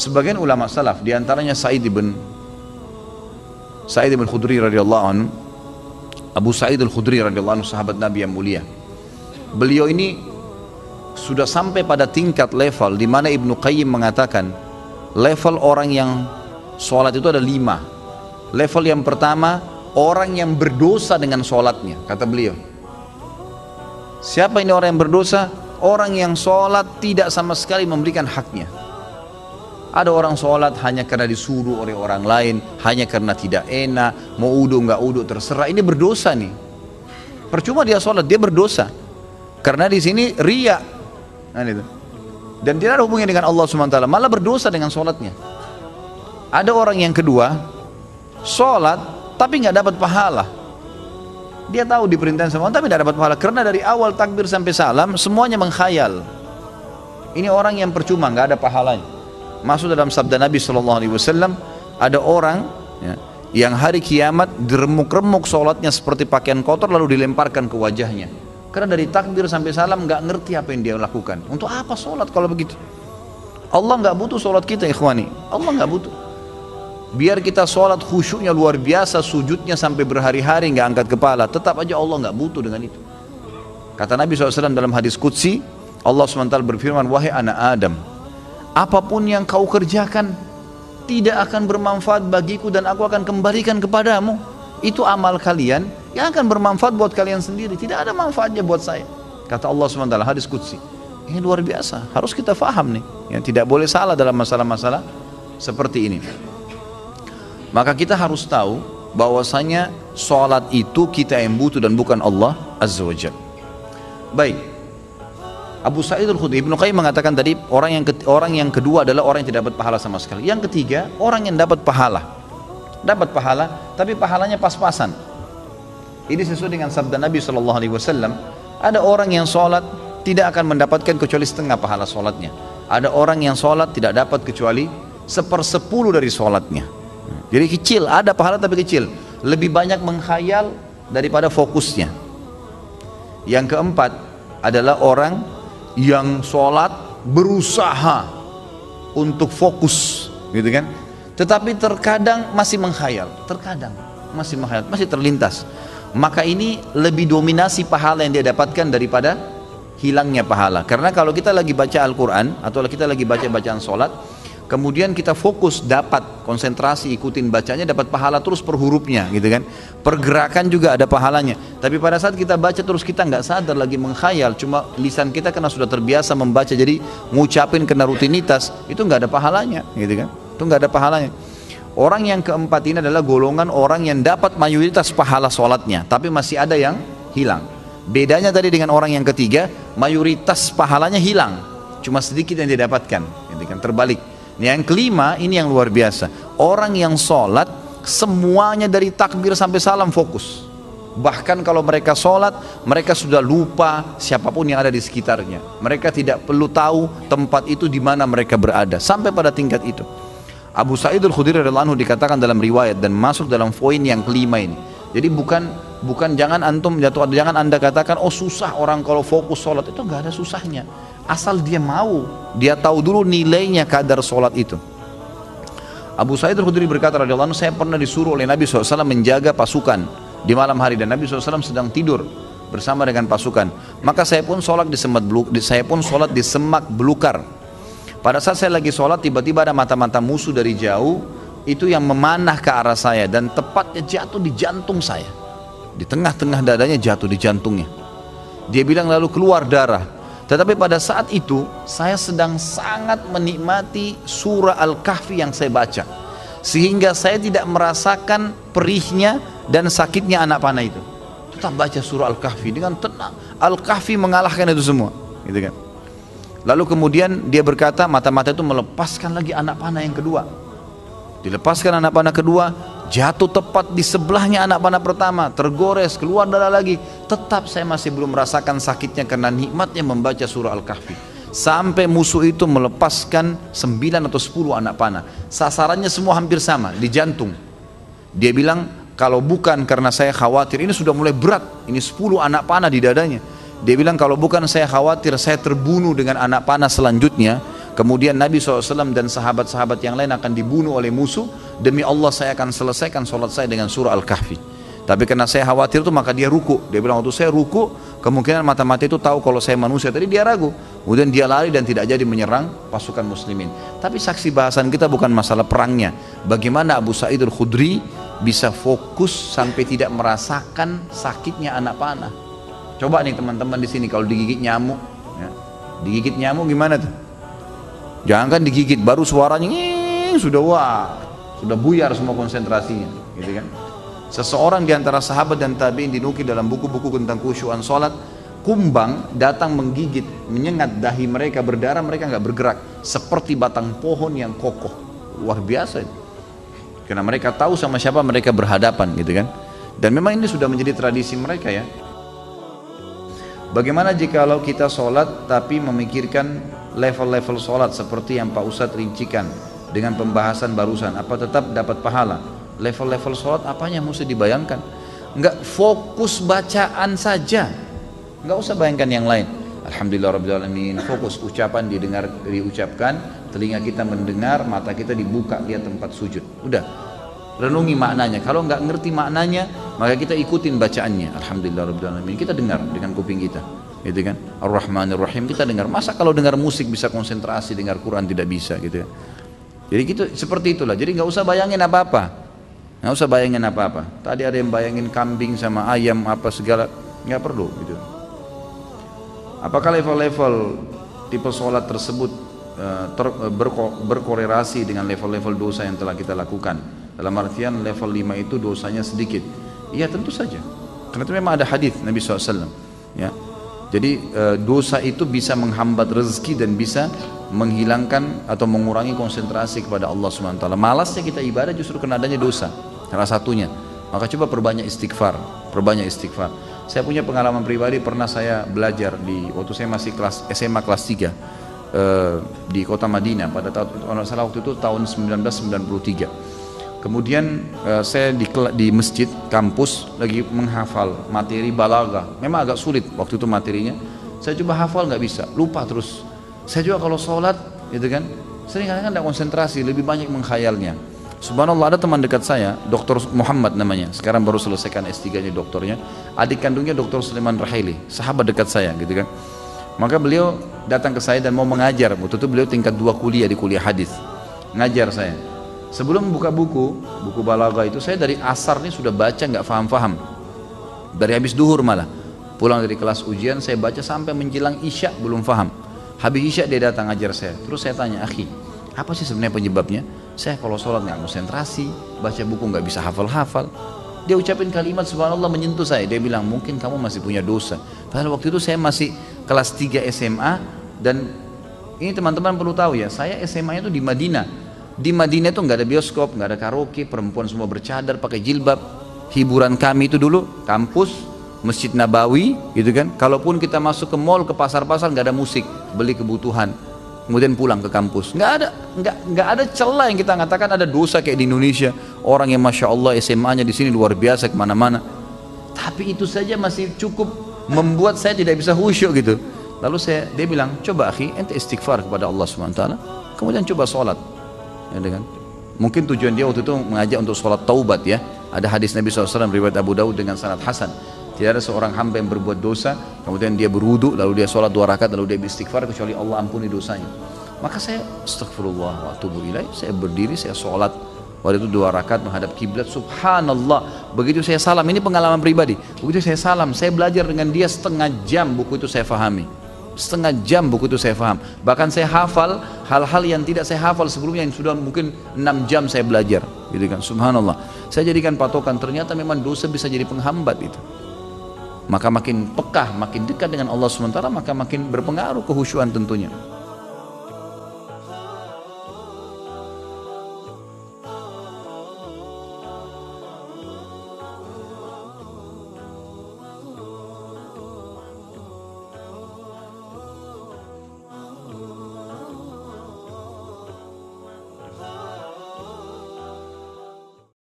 sebagian ulama salaf, diantaranya Sa'id ibn Khudri radhiyallahu anhu, Abu Sa'id al-Khudri radhiyallahu anhu, sahabat Nabi yang mulia. Beliau ini sudah sampai pada tingkat level di mana Ibnu Qayyim mengatakan level orang yang sholat itu ada 5. Level yang pertama, orang yang berdosa dengan sholatnya, kata beliau. Siapa ini orang yang berdosa? Orang yang sholat tidak sama sekali memberikan haknya. Ada orang sholat hanya karena disuruh oleh orang lain, hanya karena tidak enak, mau udu nggak udu terserah. Ini berdosa nih. Percuma dia sholat, dia berdosa. Karena di sini riya, dan tidak ada hubungannya dengan Allah SWT, malah berdosa dengan sholatnya. Ada orang yang kedua, sholat tapi nggak dapat pahala. Dia tahu diperintahkan sama Allah tapi tidak dapat pahala, karena dari awal takbir sampai salam semuanya mengkhayal. Ini orang yang percuma, nggak ada pahalanya. Masuk dalam sabda Nabi SAW, ada orang yang hari kiamat diremuk-remuk sholatnya seperti pakaian kotor lalu dilemparkan ke wajahnya. Karena dari takbir sampai salam nggak ngerti apa yang dia lakukan. Untuk apa sholat kalau begitu? Allah nggak butuh sholat kita, ikhwani. Allah nggak butuh. Biar kita sholat khusyuknya luar biasa, sujudnya sampai berhari-hari nggak angkat kepala, tetap aja Allah nggak butuh dengan itu. Kata Nabi SAW dalam hadis qudsi, Allah SWT berfirman, wahai anak Adam, apapun yang kau kerjakan tidak akan bermanfaat bagiku dan aku akan kembalikan kepadamu. Itu amal kalian yang akan bermanfaat buat kalian sendiri, tidak ada manfaatnya buat saya. Kata Allah SWT, hadis qudsi. Ini luar biasa, harus kita faham nih, ya, tidak boleh salah dalam masalah-masalah seperti ini. Maka kita harus tahu bahwasanya sholat itu kita yang butuh dan bukan Allah Azza wa Jalla. Baik, Abu Sa'id al-Khudri, Ibnu Qayyim mengatakan tadi orang yang kedua adalah orang yang tidak dapat pahala sama sekali. Yang ketiga, orang yang dapat pahala tapi pahalanya pas-pasan. Ini sesuai dengan sabda Nabi SAW. Ada orang yang sholat tidak akan mendapatkan kecuali setengah pahala sholatnya. Ada orang yang sholat tidak dapat kecuali 1/10 dari sholatnya. Jadi kecil, ada pahala tapi kecil, lebih banyak menghayal daripada fokusnya. Yang keempat adalah orang yang sholat berusaha untuk fokus, gitu kan? Tetapi terkadang masih menghayal, masih terlintas. Maka ini lebih dominasi pahala yang dia dapatkan daripada hilangnya pahala. Karena kalau kita lagi baca Al-Quran atau kita lagi baca bacaan sholat, kemudian kita fokus, dapat konsentrasi, ikutin bacanya, dapat pahala terus per hurufnya, gitu kan? Pergerakan juga ada pahalanya. Tapi pada saat kita baca terus kita nggak sadar lagi menghayal, cuma lisan kita karena sudah terbiasa membaca jadi ngucapin kena rutinitas, itu nggak ada pahalanya, gitu kan? Itu nggak ada pahalanya. Orang yang keempat ini adalah golongan orang yang dapat mayoritas pahala sholatnya, tapi masih ada yang hilang. Bedanya tadi dengan orang yang ketiga, mayoritas pahalanya hilang, cuma sedikit yang dia dapatkan, gitu kan? Terbalik. Yang kelima ini yang luar biasa, orang yang sholat semuanya dari takbir sampai salam fokus. Bahkan kalau mereka sholat, mereka sudah lupa siapapun yang ada di sekitarnya. Mereka tidak perlu tahu tempat itu di mana mereka berada, sampai pada tingkat itu. Abu Sa'id al-Khudri radhiyallahu anhu dikatakan dalam riwayat dan masuk dalam poin yang kelima ini. Jadi bukan jangan anda katakan oh susah orang kalau fokus sholat, itu nggak ada susahnya. Asal dia mau, dia tahu dulu nilainya kadar sholat itu. Abu Sa'id al-Khudri berkata radhiyallahu anhu, saya pernah disuruh oleh Nabi SAW menjaga pasukan di malam hari dan Nabi SAW sedang tidur bersama dengan pasukan. Maka saya pun sholat di semak belukar. Pada saat saya lagi sholat, tiba-tiba ada mata-mata musuh dari jauh itu yang memanah ke arah saya dan tepatnya jatuh di jantung saya. Di tengah-tengah dadanya jatuh di jantungnya. Dia bilang lalu keluar darah. Tetapi pada saat itu saya sedang sangat menikmati surah Al-Kahfi yang saya baca, sehingga saya tidak merasakan perihnya dan sakitnya anak panah itu. Tetap baca surah Al-Kahfi dengan tenang. Al-Kahfi mengalahkan itu semua, gitu kan? Lalu kemudian dia berkata, mata-mata itu melepaskan lagi anak panah yang kedua. Dilepaskan anak panah kedua, jatuh tepat di sebelahnya anak panah pertama, tergores, keluar darah lagi. Tetap saya masih belum merasakan sakitnya karena nikmatnya membaca surah Al-Kahfi. Sampai musuh itu melepaskan 9 atau 10 anak panah. Sasarannya semua hampir sama, di jantung. Dia bilang, kalau bukan karena saya khawatir, ini sudah mulai berat, ini 10 anak panah di dadanya. Dia bilang, kalau bukan saya khawatir saya terbunuh dengan anak panah selanjutnya, Kemudian Nabi SAW dan sahabat-sahabat yang lain akan dibunuh oleh musuh. Demi Allah saya akan selesaikan sholat saya dengan surah Al-Kahfi. Tapi karena saya khawatir itu maka dia ruku. Dia bilang waktu saya ruku, kemungkinan mata-mata itu tahu kalau saya manusia. Tadi dia ragu. Kemudian dia lari dan tidak jadi menyerang pasukan muslimin. Tapi saksi bahasan kita bukan masalah perangnya. Bagaimana Abu Sa'id Al-Khudri bisa fokus sampai tidak merasakan sakitnya anak panah. Coba nih teman-teman di sini kalau digigit nyamuk, ya, digigit nyamuk gimana tuh? Jangan kan digigit, baru suaranya sudah sudah buyar semua konsentrasinya, gitu kan? Seseorang di antara sahabat dan tabi'in dinukil dalam buku-buku tentang khusyuan sholat, kumbang datang menggigit, menyengat dahi mereka, berdarah, mereka nggak bergerak, seperti batang pohon yang kokoh. Luar biasa itu. Karena mereka tahu sama siapa mereka berhadapan, gitu kan? Dan memang ini sudah menjadi tradisi mereka ya. Bagaimana jikalau kita sholat tapi memikirkan level-level sholat seperti yang Pak Ustadz rincikan dengan pembahasan barusan, apa tetap dapat pahala? Level-level sholat apanya mesti dibayangkan? Enggak, fokus bacaan saja, enggak usah bayangkan yang lain. Alhamdulillahirrahmanirrahim, fokus ucapan diucapkan, telinga kita mendengar, mata kita dibuka lihat tempat sujud, udah renungi maknanya. Kalau enggak ngerti maknanya maka kita ikutin bacaannya. Alhamdulillahirrahmanirrahim, kita dengar dengan kuping kita, gitu kan? Ar-Rahmanir-Rahim kita dengar. Masa kalau dengar musik bisa konsentrasi, dengar Quran tidak bisa, gitu ya? Jadi gitu, seperti itulah. Jadi nggak usah bayangin apa-apa, nggak usah bayangin apa-apa. Tadi ada yang bayangin kambing sama ayam apa segala, nggak perlu gitu. Apakah level-level tipe sholat tersebut berkorelasi dengan level-level dosa yang telah kita lakukan? Dalam artian level 5 itu dosanya sedikit. Iya tentu saja, karena itu memang ada hadis Nabi SAW ya. Jadi dosa itu bisa menghambat rezeki dan bisa menghilangkan atau mengurangi konsentrasi kepada Allah SWT. Malasnya kita ibadah justru karena adanya dosa, salah satunya. Maka coba perbanyak istighfar, perbanyak istighfar. Saya punya pengalaman pribadi, pernah saya belajar waktu saya masih SMA kelas 3 di kota Madinah pada waktu itu tahun 1993. Kemudian saya di masjid kampus lagi menghafal materi balaghah. Memang agak sulit waktu itu materinya. Saya coba hafal nggak bisa, lupa terus. Saya juga kalau sholat, gitu kan, sering kadang tidak konsentrasi, lebih banyak menghayalnya. Subhanallah, ada teman dekat saya, Dr. Muhammad namanya, sekarang baru selesaikan S3-nya doktornya. Adik kandungnya Dr. Sulaiman Rahili, sahabat dekat saya, gitu kan. Maka beliau datang ke saya dan mau mengajar. Waktu itu beliau tingkat 2 kuliah di kuliah hadis, ngajar saya. Sebelum buka buku balaghah itu, saya dari asar nih sudah baca nggak faham-faham, dari habis duhur malah, pulang dari kelas ujian saya baca sampai menjelang isya belum faham. Habis isya dia datang ngajar saya, terus saya tanya, akhi, apa sih sebenarnya penyebabnya? Saya kalau sholat nggak konsentrasi, baca buku nggak bisa hafal-hafal. Dia ucapin kalimat subhanallah menyentuh saya. Dia bilang, mungkin kamu masih punya dosa. Padahal waktu itu saya masih kelas 3 SMA, dan ini teman-teman perlu tahu ya, saya SMA-nya itu di Madinah. Di Madinah itu nggak ada bioskop, nggak ada karaoke, perempuan semua bercadar, pakai jilbab. Hiburan kami itu dulu kampus, Masjid Nabawi, gitu kan. Kalaupun kita masuk ke mall, ke pasar-pasar, nggak ada musik, beli kebutuhan, kemudian pulang ke kampus. Nggak ada celah yang kita katakan ada dosa kayak di Indonesia. Orang yang masya Allah SMA-nya di sini luar biasa kemana-mana. Tapi itu saja masih cukup membuat saya tidak bisa khusyuk gitu. Lalu dia bilang, coba akhi, ente istighfar kepada Allah SWT, kemudian coba sholat. Ya, kan? Mungkin tujuan dia waktu itu mengajak untuk sholat taubat ya. Ada hadis Nabi SAW riwayat Abu Daud dengan sanad hasan. Tidak ada seorang hamba yang berbuat dosa kemudian dia berwudu lalu dia sholat 2 rakaat lalu dia beristighfar kecuali Allah ampuni dosanya. Maka saya astagfirullah wa atubu ilaih, saya berdiri, saya sholat waktu itu 2 rakaat menghadap kiblat. Subhanallah, begitu saya salam, ini pengalaman pribadi, begitu saya salam, saya belajar dengan dia setengah jam, buku itu saya fahami. Setengah jam buku itu saya faham. Bahkan saya hafal hal-hal yang tidak saya hafal sebelumnya, yang sudah mungkin 6 jam saya belajar, gitu kan. Subhanallah, saya jadikan patokan, ternyata memang dosa bisa jadi penghambat itu. Maka makin pekah, makin dekat dengan Allah SWT, maka makin berpengaruh kehusyuan tentunya.